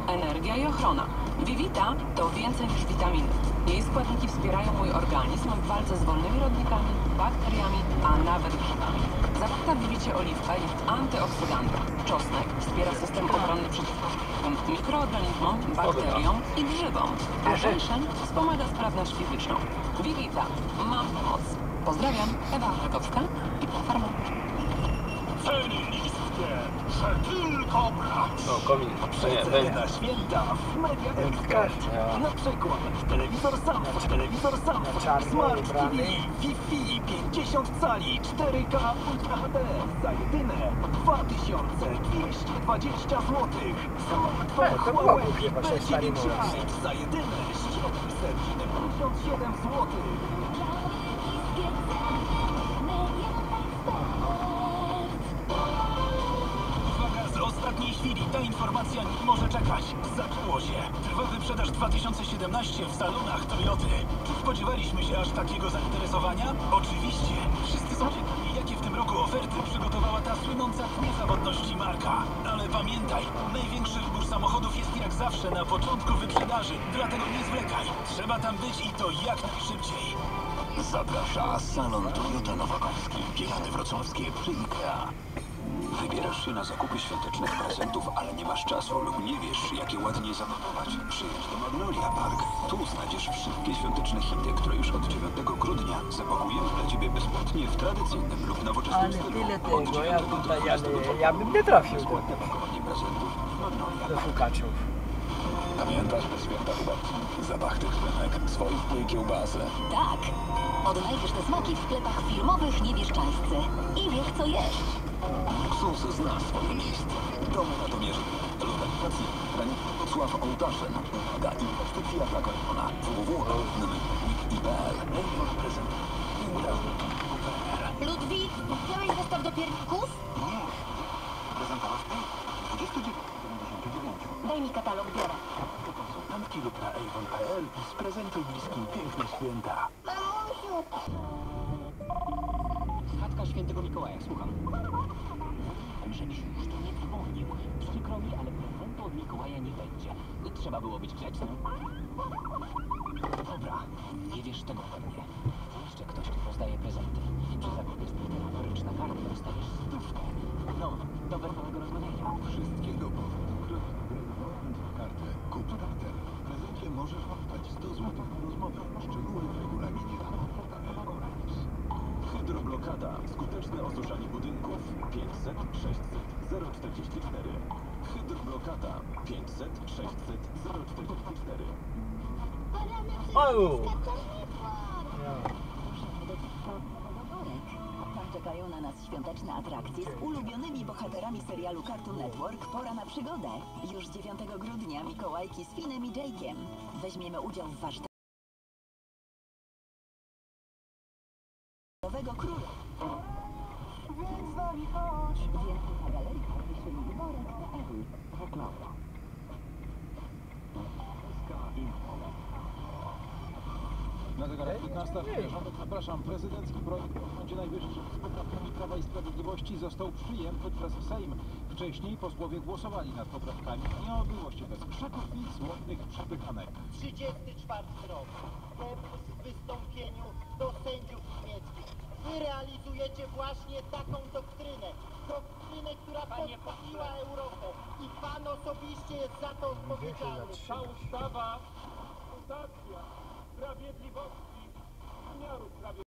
energia i ochrona. Vivita to więcej niż witaminy. Jej składniki wspierają mój organizm w walce z wolnymi rodnikami, bakteriami, a nawet grzybami. Zawarta w Vivicie oliwka jest antyoksydantem. Czosnek wspiera system obronny przeciwko mikroorganizmom, bakteriom i grzybom. A żeńszeń wspomaga sprawność fizyczną. Vivita. Mam pomoc. Pozdrawiam. Ewa Krakowska i Farma. Ceny niskie, że tylko brać. No, komin. Przeceny na święta w Media Expert. Na przykład telewizor Samsung, Smart TV, Wi-Fi, 50 cali, 4K Ultra HD za jedyne 2220 zł. Smartfon Huawei P9 Lite za jedyne 777 zł. Z ostatniej chwili ta informacja nie może czekać. Zaczęło się. Trwa wyprzedaż 2017 w salonach Toyoty. Czy spodziewaliśmy się aż takiego zainteresowania? Oczywiście. Wszyscy są ciekawi, jakie w tym roku oferty przygotowała ta słynąca z niezawodności marka. Ale pamiętaj, największy wybór samochodów jest jak zawsze na początku wyprzedaży. Dlatego nie zwlekaj. Trzeba tam być i to jak najszybciej. Zaprasza salon Toyota Nowakowski, Piechany Wrocławskie przy IKEA. Wybierasz się na zakupy świątecznych prezentów, ale nie masz czasu lub nie wiesz, jakie ładnie zapakować? Przyjedź do Magnolia Park. Tu znajdziesz wszystkie świąteczne hity, które już od 9 grudnia zapakujemy dla Ciebie bezpłatnie w tradycyjnym lub nowoczesnym stylu. Tyle tego, ja bym nie trafił Bezpłatne pakowanie prezentów w Magnolia do Park. fukaczów. Pamiętasz te święta chyba? Zapach tych rynek, swoistej kiełbasy. Tak. Odnajdziesz te smaki w sklepach firmowych Niebieszczańscy. I wiesz co jeść. Luksus zna swoje miejsce. Domy na domierze. Lokalizacji Wrocław Ołtaszyn. Uwaga, inwestycja dla Karpona. www.www.i.pl. Prezent. Ludwik, miałeś zestaw do pierników? Nie. Prezentowasz mnie? 29,99. Daj mi katalog, biorę. Do konsultantki lub na Avon.pl i sprezentuj bliskim piękne święta. Mamusiu! Chatka Świętego Mikołaja, słucham. Żebyś już tu nie dzwonił. Przykro mi, ale prezentu od Mikołaja nie będzie. Trzeba było być grzecznym. Dobra, nie wiesz tego pewnie. Jeszcze ktoś, kto rozdaje prezenty. Przy zakupie steryloryczna karta dostajesz 100. No, do wertowego rozmawiania. Wszystkiego powód. Kartę. Kup kartę. W prezencie możesz oddać 100 zł na rozmowę. Szczegóły w regulaminie na portalu Orange. Hydroblokada. Skuteczne osuszanie budynków. 500 600 044. Hydroblokada. 500 600 044. Oju! Tam czekają na nas świąteczne atrakcje z ulubionymi bohaterami serialu Cartoon Network Pora na przygodę. Już 9 grudnia Mikołajki z Finem i Jake'iem. Weźmiemy udział w warsztatach Nowego Króla. Więc z nami chodź. Więcej na galerii wyborek.pl. Reklama. Na zegarach 15. Rządek, zapraszam. Prezydencki projekt o Sądzie Najwyższym z poprawkami Prawa i Sprawiedliwości został przyjęty przez Sejm. Wcześniej posłowie głosowali nad poprawkami. Nie odbyło się bez krzaków i słownych przepychanek. 34 rok. W wystąpieniu do sędziów niemieckich. Wy realizujecie właśnie taką doktrynę. Doktrynę, która podpaliła Europę. I pan osobiście jest za to odpowiedzialny. Ta ustawa, fundacja sprawiedliwości, wymiaru sprawiedliwości.